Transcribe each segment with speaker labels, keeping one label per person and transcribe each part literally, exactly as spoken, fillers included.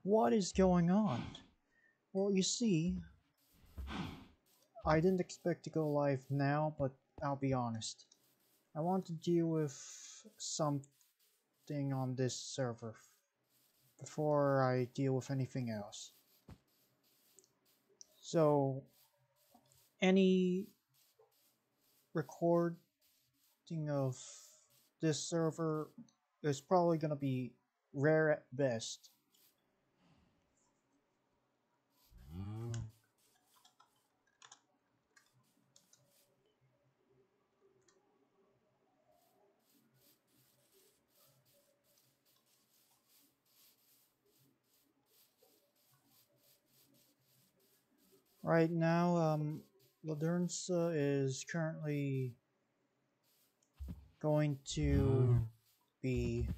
Speaker 1: What is going on? Well, you see, I didn't expect to go live now, but I'll be honest. I want to deal with something on this server before I deal with anything else. So, any recording of this server is probably going to be rare at best. Right now, um, Ladernsa is currently going to be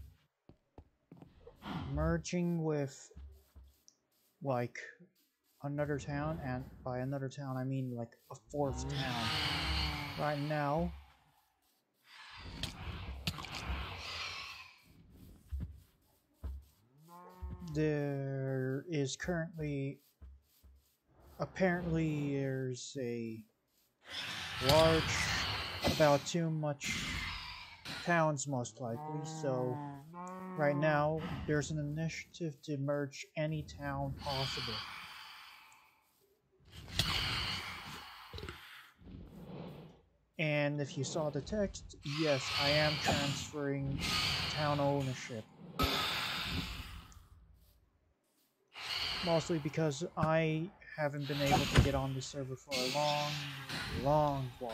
Speaker 1: merging with like another town, and by another town I mean like a fourth town. Right now, there is currently apparently there's a large, about too much towns most likely, so right now there's an initiative to merge any town possible. And if you saw the text, yes, I am transferring town ownership. Mostly because I haven't been able to get on the server for a long, long while.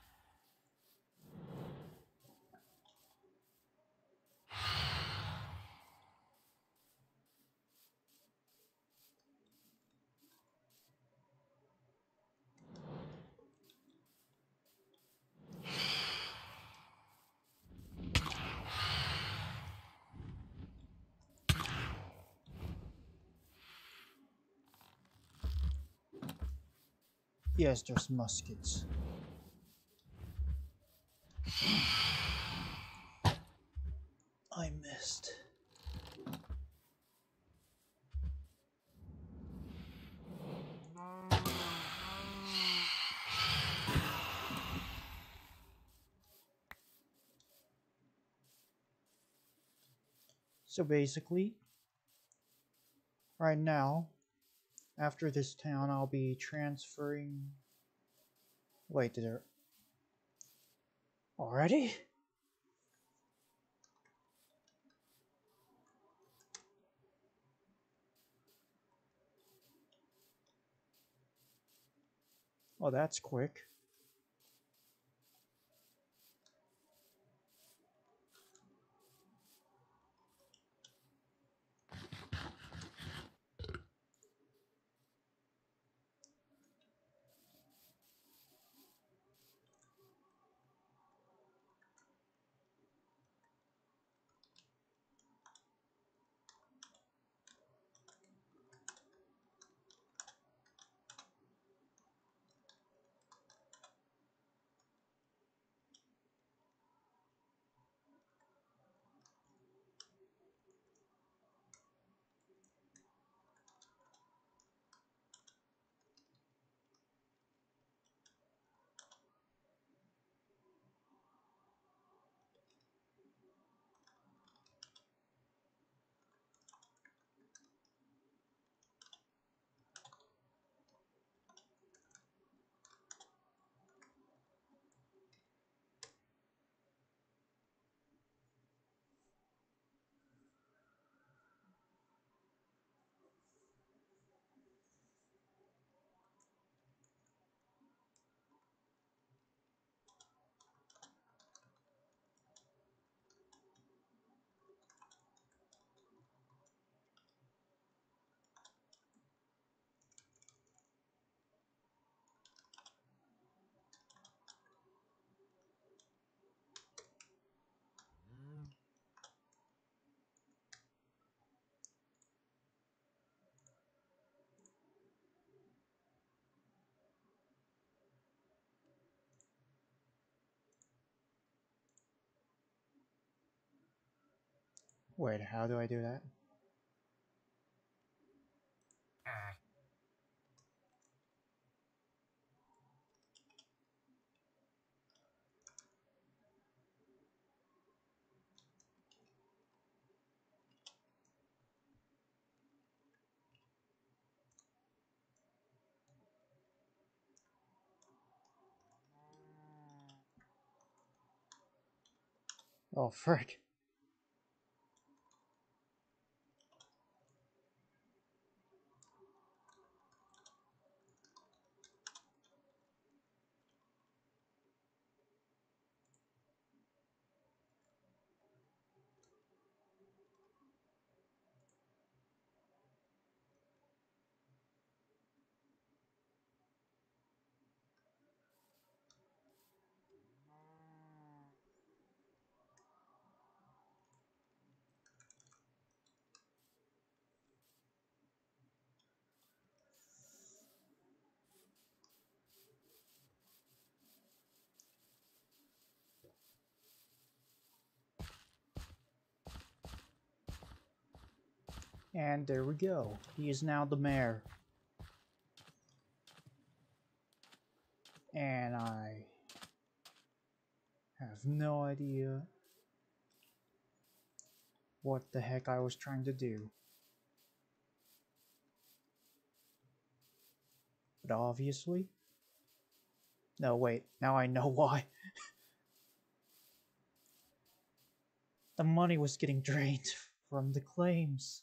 Speaker 1: Yes, there's muskets. I missed. So basically, right now, after this town, I'll be transferring... Wait, did there... Already? Oh, that's quick. Wait, how do I do that? Oh, frick. And there we go. He is now the mayor. And I have no idea what the heck I was trying to do. But obviously... No, wait. Now I know why. The money was getting drained from the claims.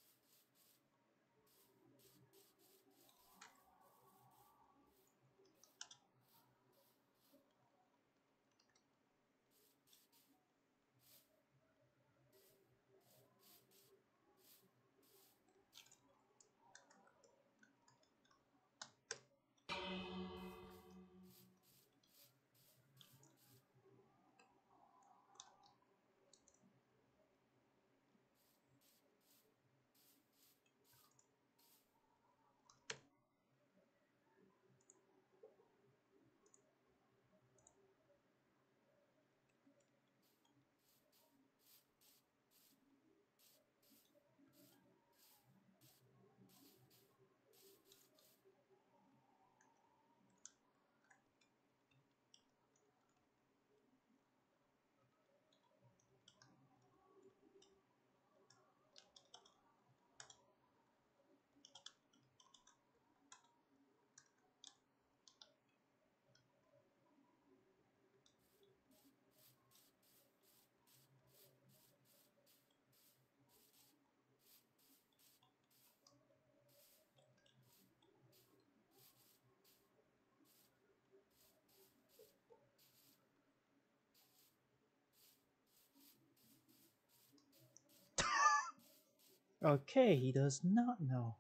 Speaker 1: Okay, he does not know.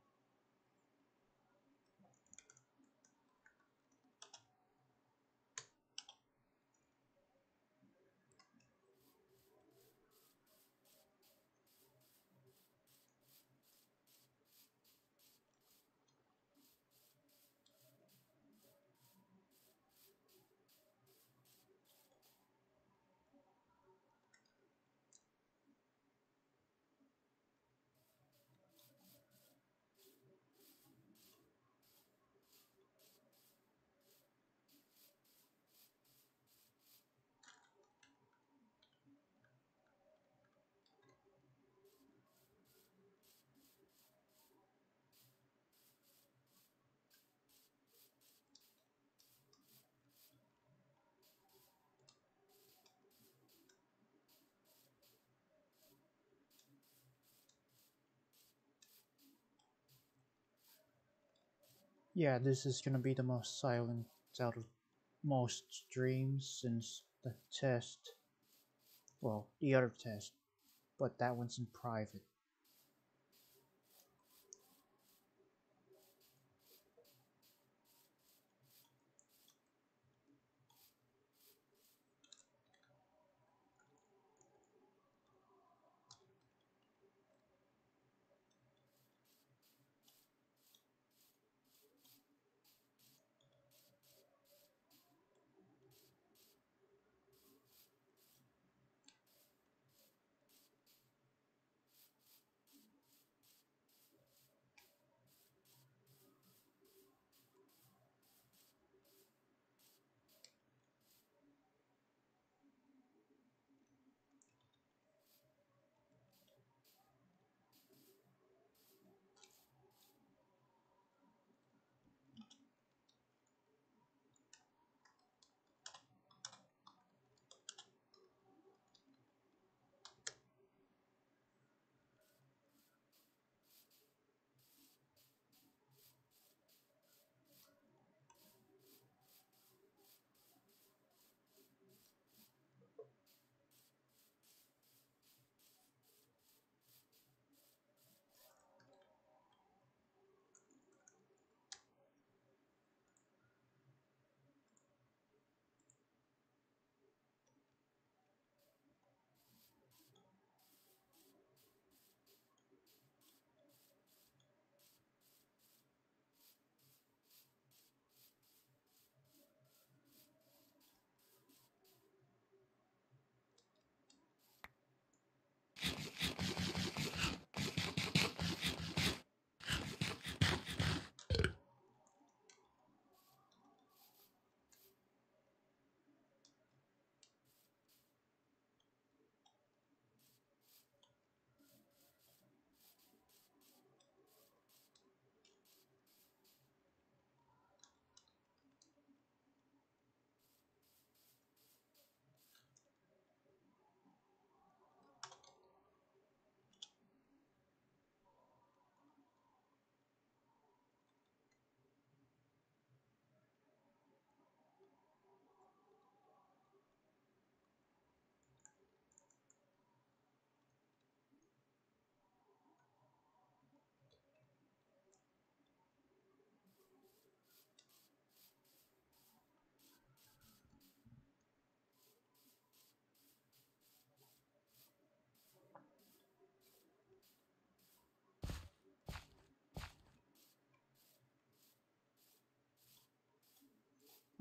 Speaker 1: Yeah, this is gonna be the most silent out of most streams since the test. Well, the other test, but that one's in private.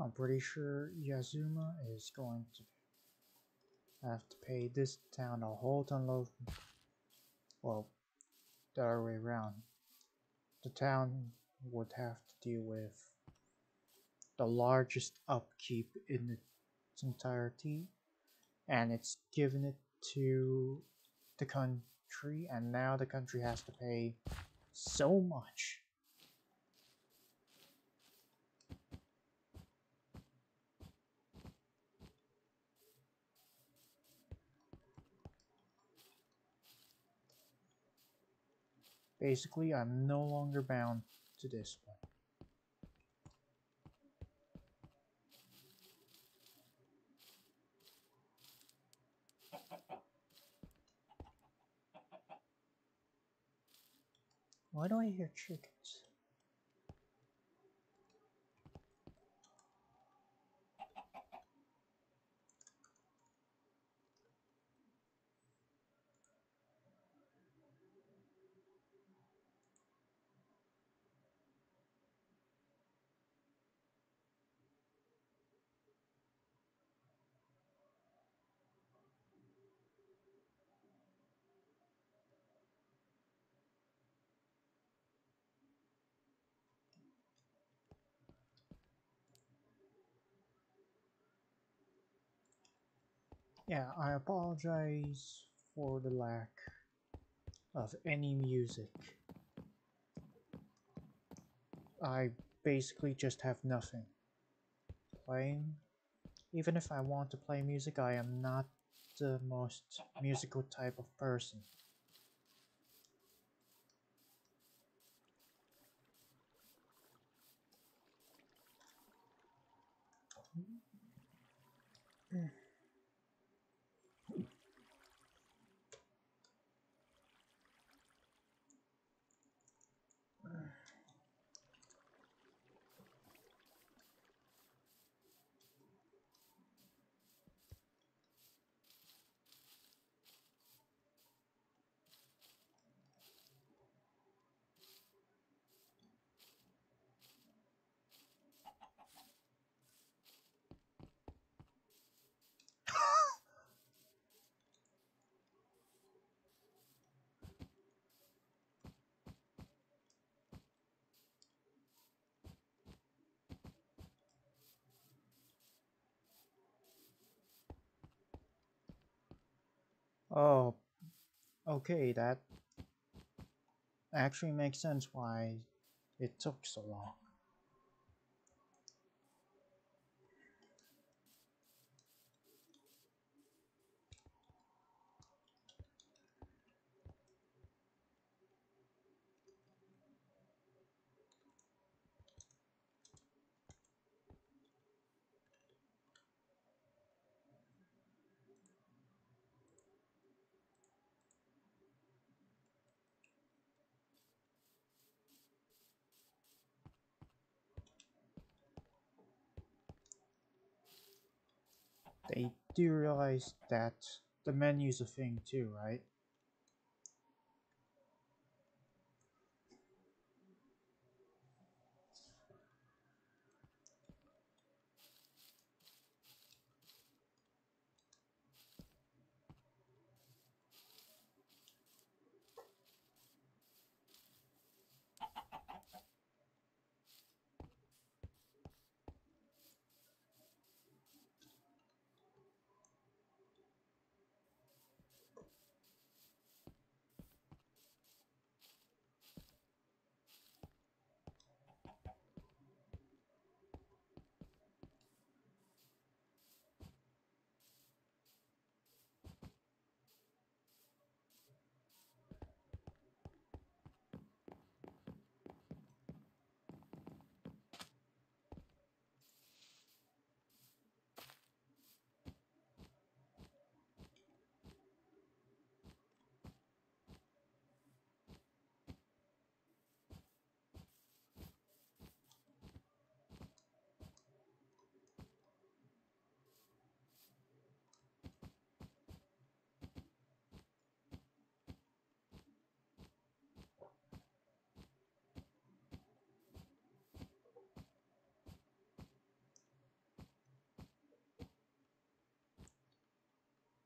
Speaker 1: I'm pretty sure Yazuma is going to have to pay this town a whole ton of, well, the other way around. The town would have to deal with the largest upkeep in its entirety, and it's given it to the country, and now the country has to pay so much. Basically, I'm no longer bound to this one. Why do I hear chickens? Yeah, I apologize for the lack of any music. I basically just have nothing playing. Even if I want to play music, I am not the most musical type of person. Oh, okay, that actually makes sense why it took so long. They do realize that the menu's a thing too, right?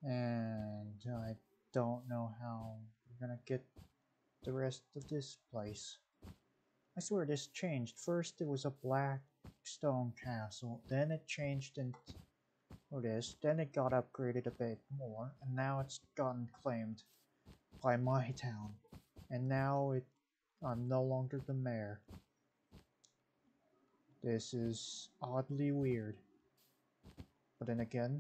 Speaker 1: And I don't know how we're gonna get the rest of this place. I swear this changed. First it was a black stone castle, then it changed into this, then it got upgraded a bit more, and now it's gotten claimed by my town. And now it I'm no longer the mayor. This is oddly weird. But then again,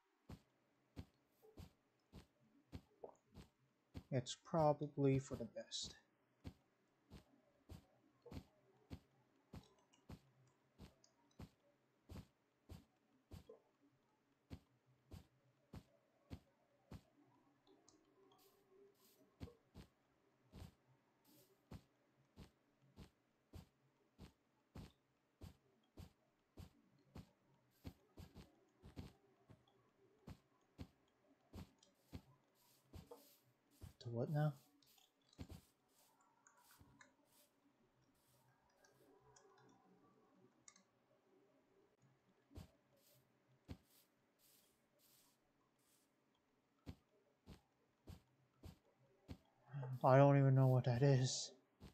Speaker 1: it's probably for the best. To what now? I don't even know what that is.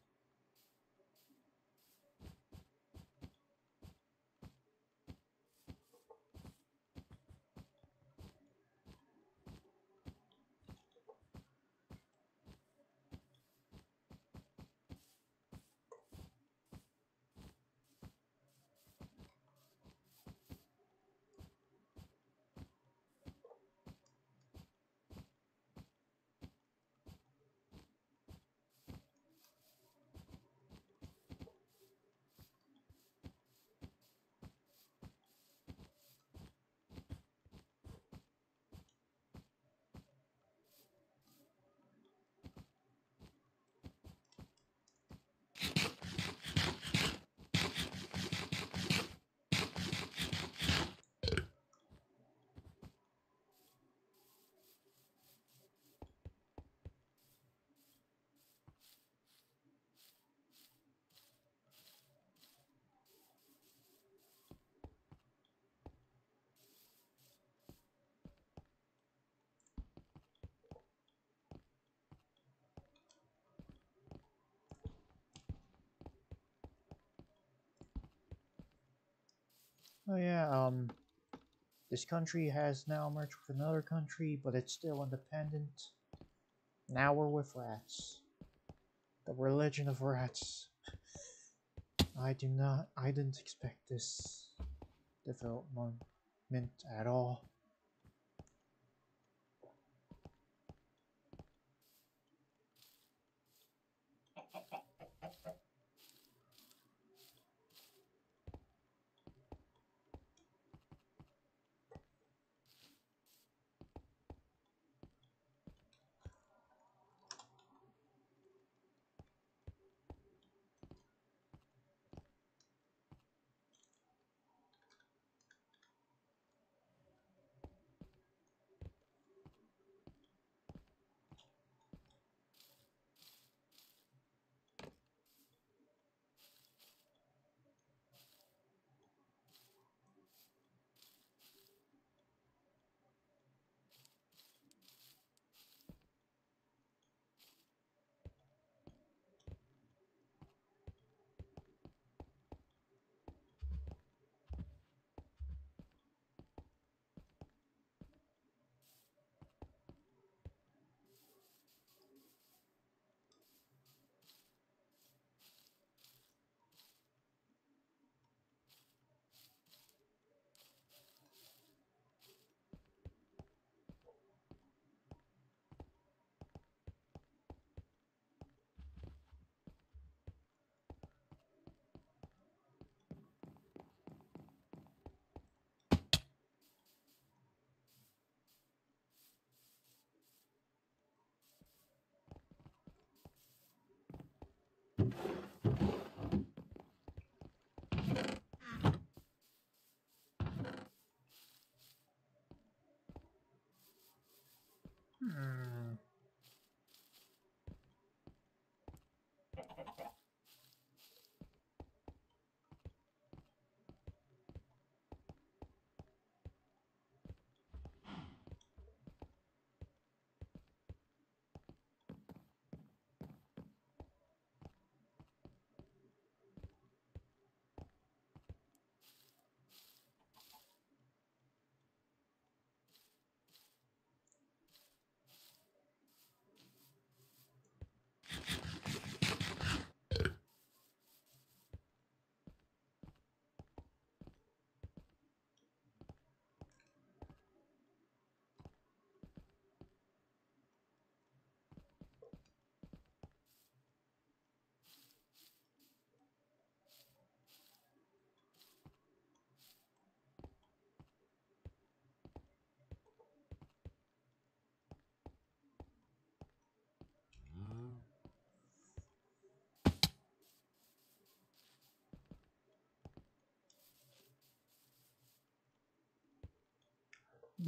Speaker 1: Oh yeah, um, this country has now merged with another country, but it's still independent. Now we're with rats. The religion of rats. I do not, I didn't expect this development at all.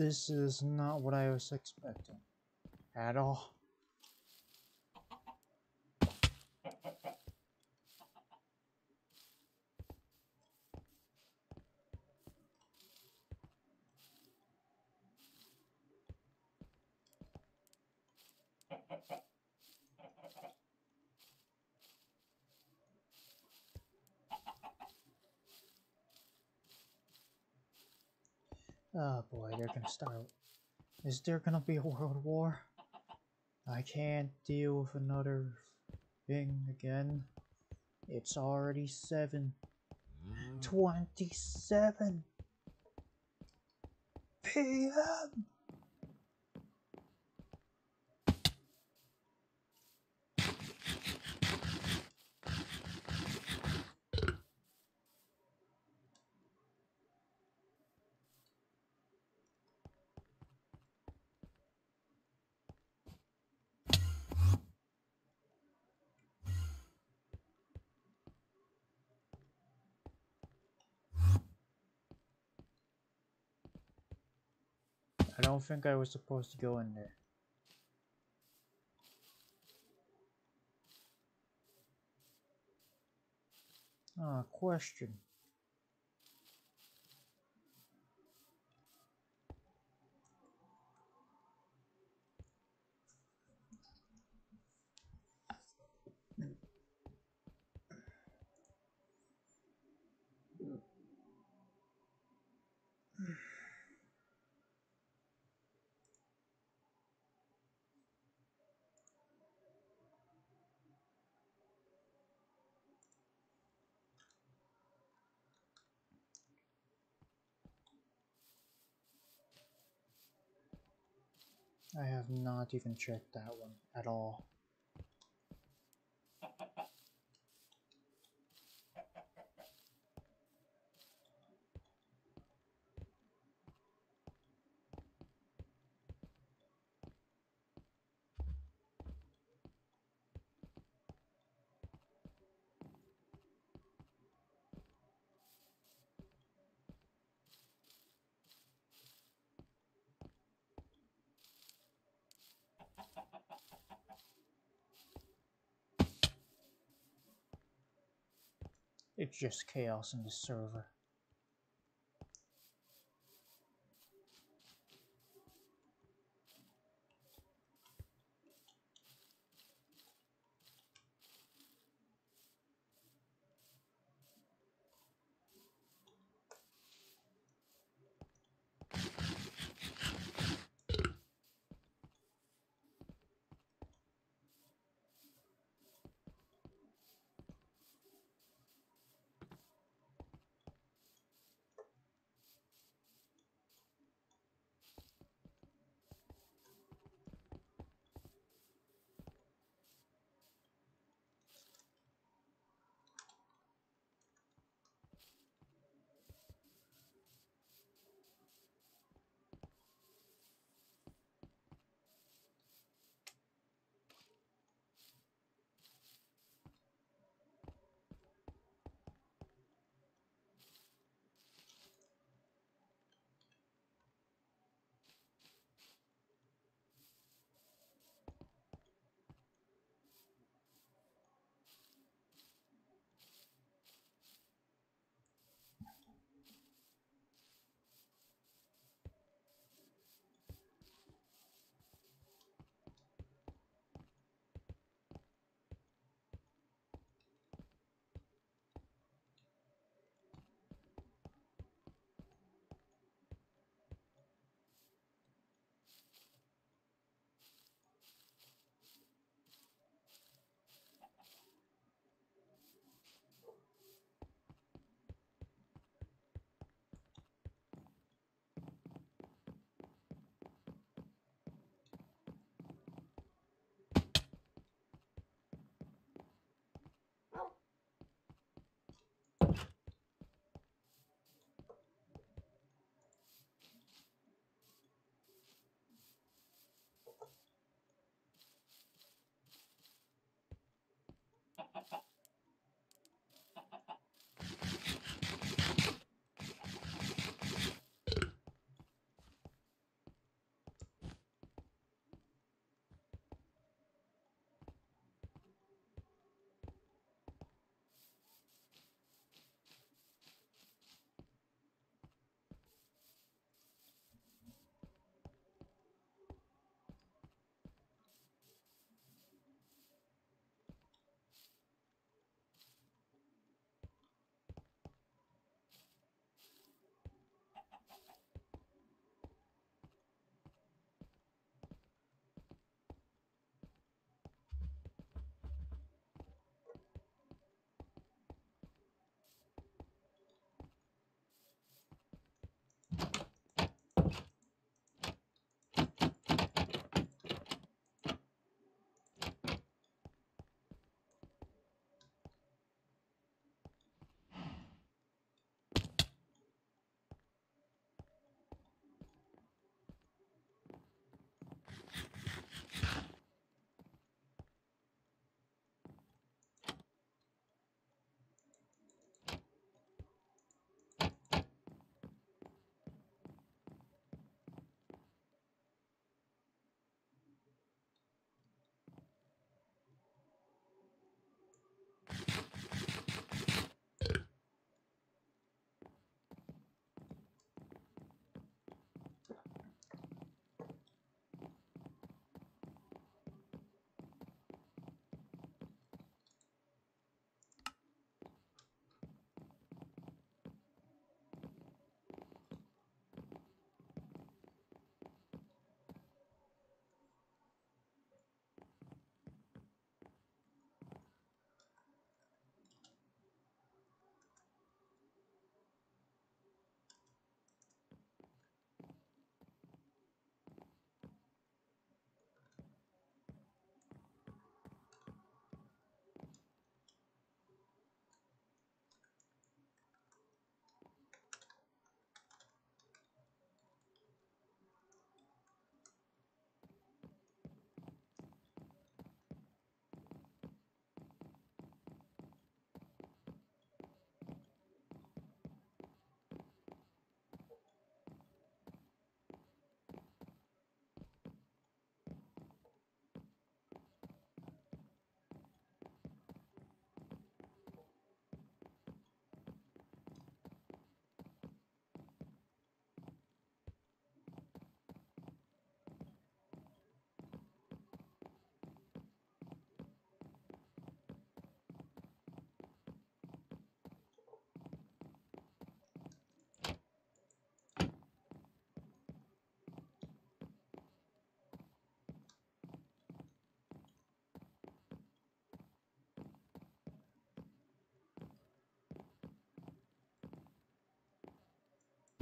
Speaker 1: This is not what I was expecting. At all. Oh boy, they're gonna start. Is there gonna be a world war? I can't deal with another thing again. It's already seven twenty-seven p m I don't think I was supposed to go in there. Ah, question. I have not even checked that one at all. It's just chaos in the server.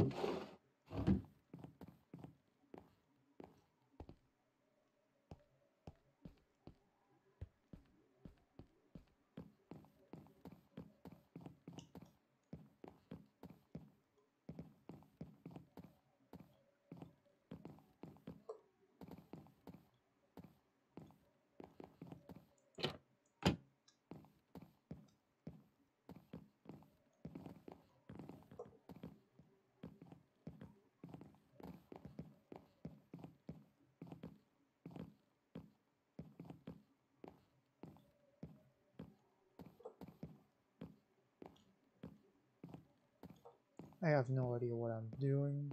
Speaker 1: I have no idea what I'm doing,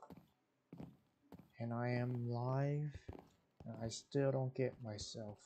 Speaker 1: and I am live, and I still don't get myself.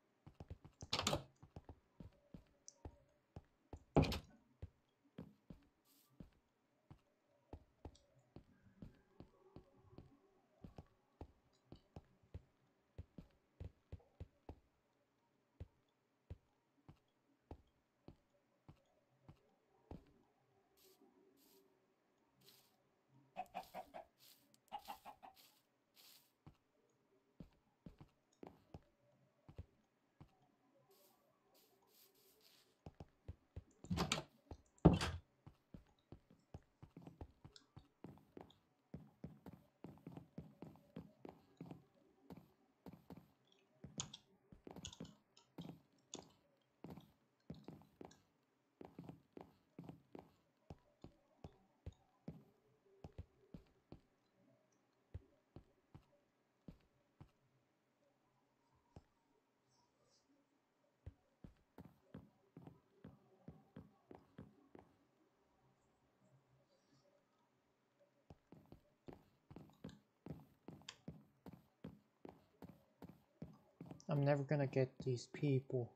Speaker 1: I'm never gonna get these people.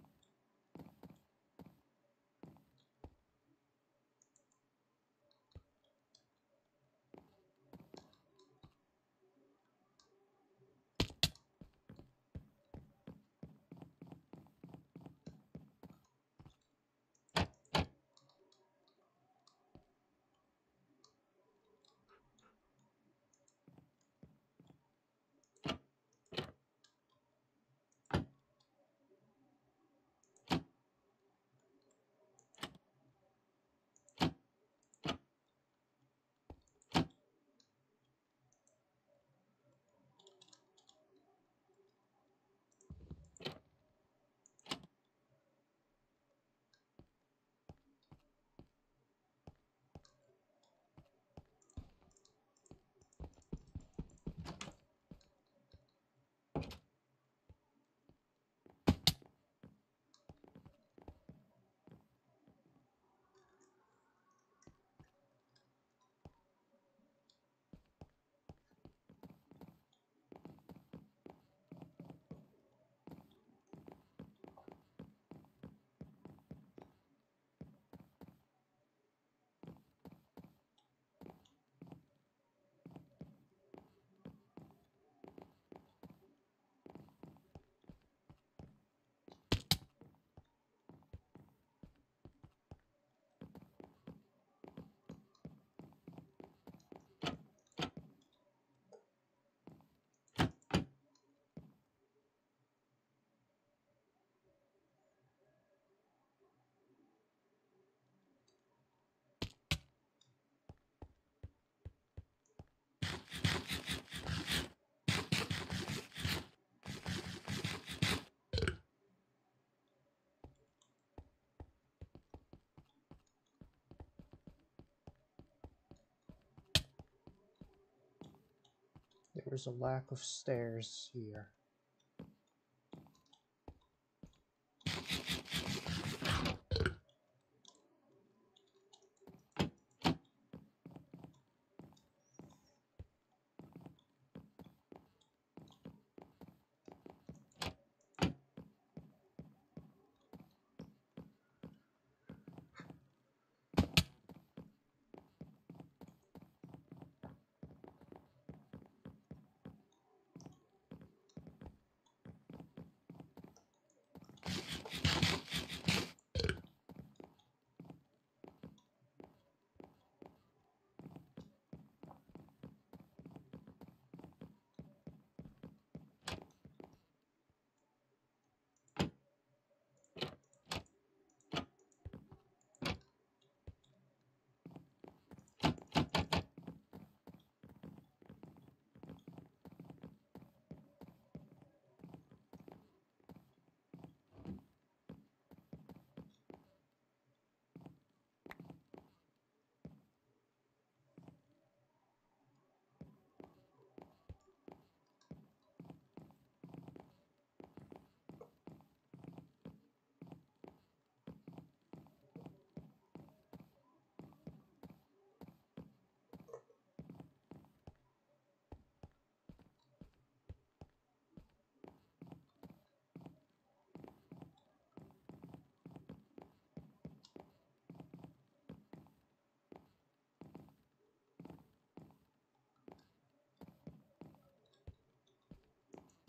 Speaker 1: There's a lack of stairs here.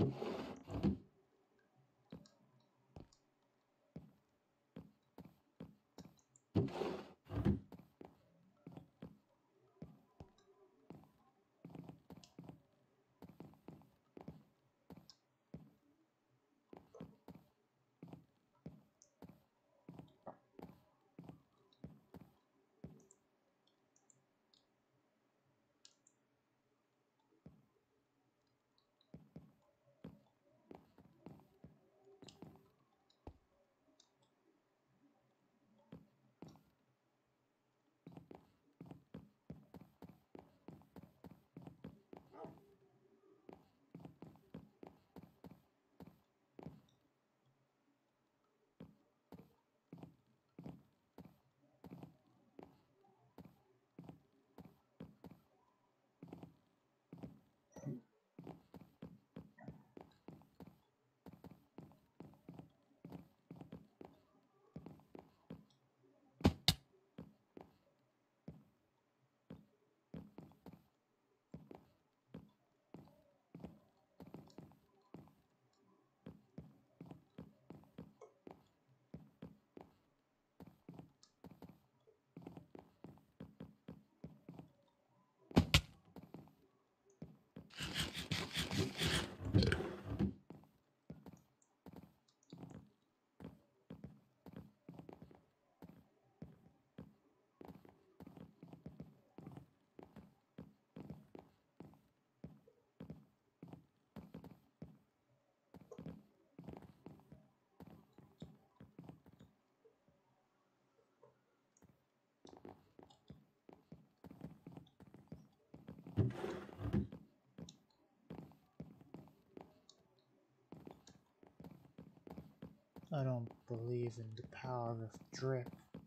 Speaker 1: I don't believe in the power of drip.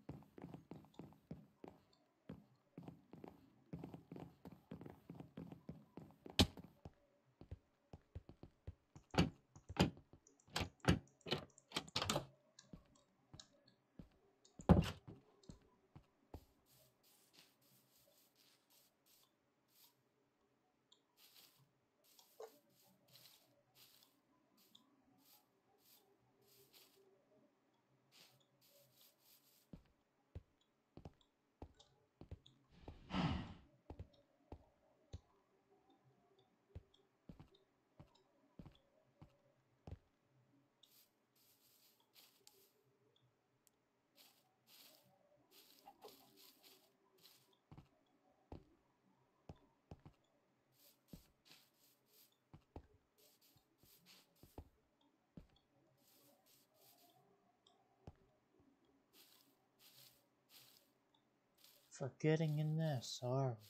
Speaker 1: Forgetting in this, are we?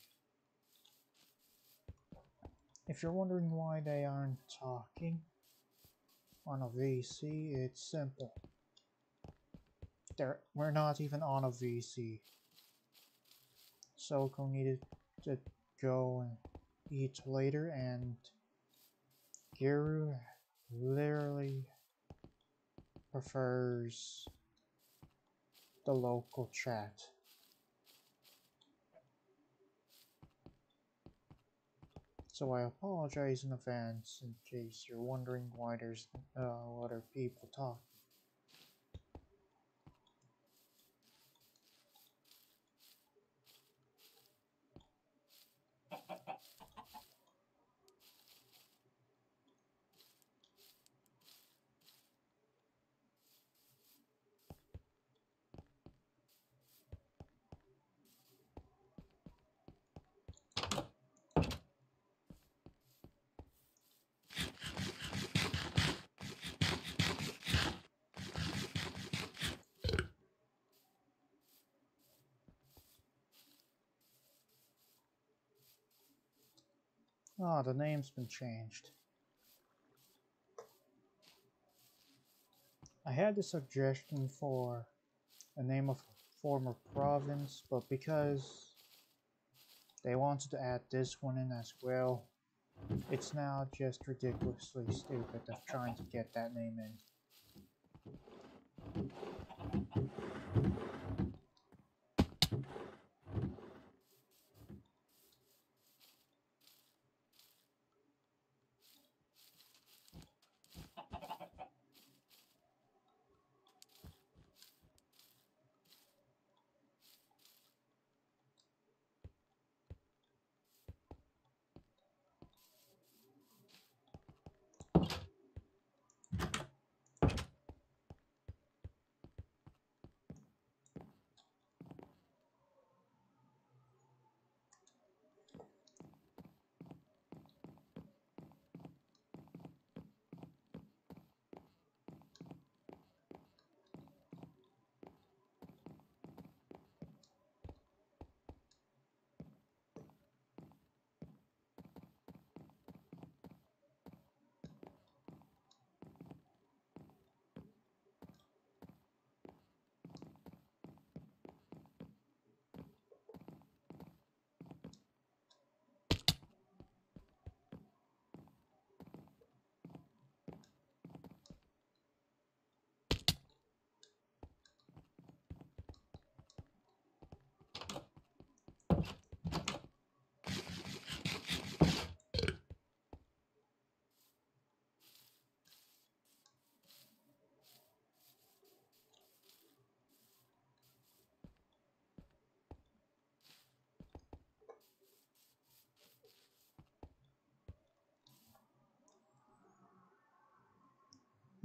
Speaker 1: If you're wondering why they aren't talking on a V C, it's simple. They're, we're not even on a V C. Soko needed to go and eat later, and Giru literally prefers the local chat. So I apologize in advance in case you're wondering why there's uh, other people talking. Ah, the name's been changed. I had a suggestion for a name of a former province, but because they wanted to add this one in as well, it's now just ridiculously stupid of trying to get that name in.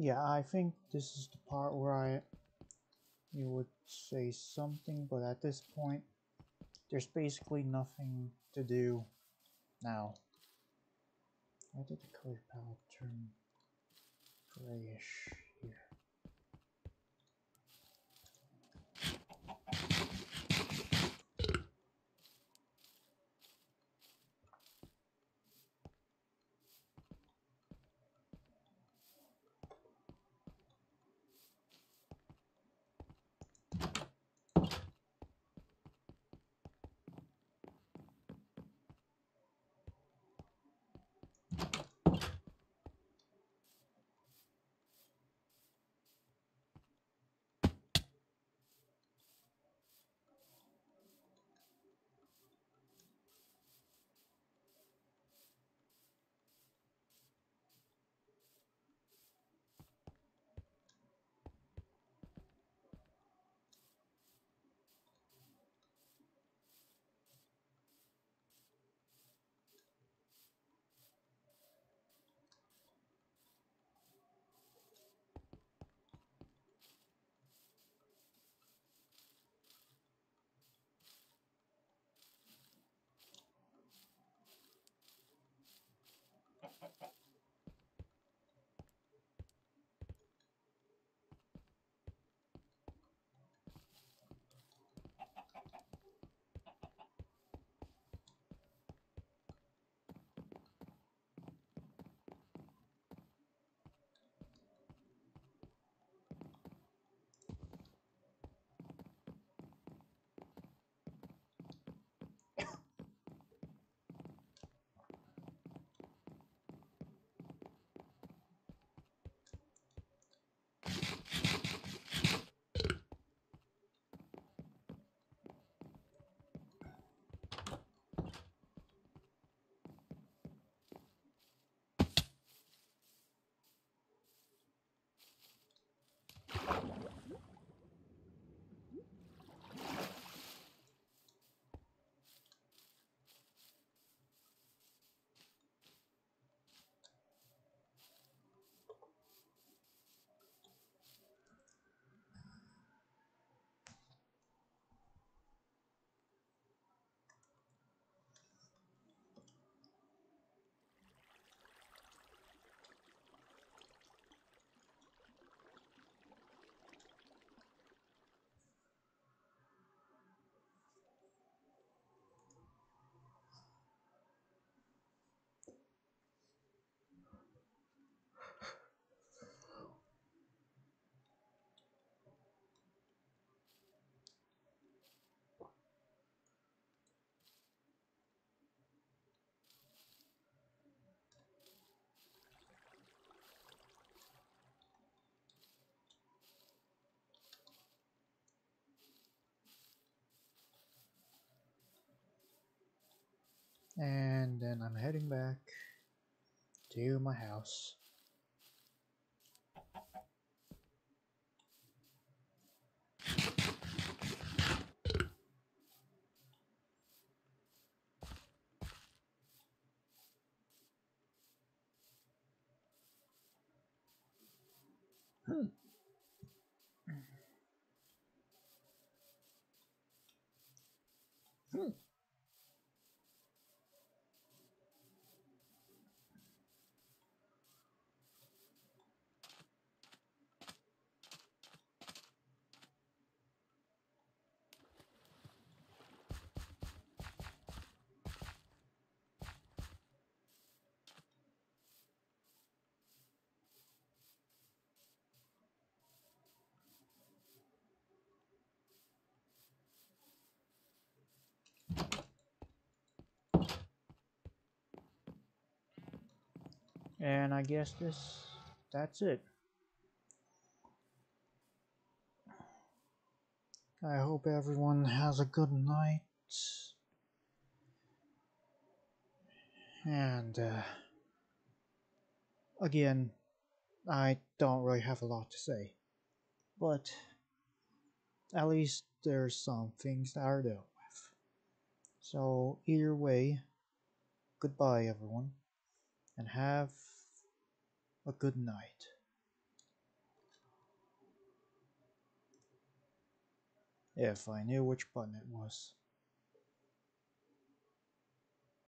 Speaker 1: Yeah, I think this is the part where I you would say something, but at this point, there's basically nothing to do now. Why did the color palette turn grayish here? And then I'm heading back to my house. Hmm. Hmm. And I guess this that's it. I hope everyone has a good night. And uh, again, I don't really have a lot to say, but at least there's some things that are dealt with. So either way, goodbye everyone, and have a good night. If I knew which button it was.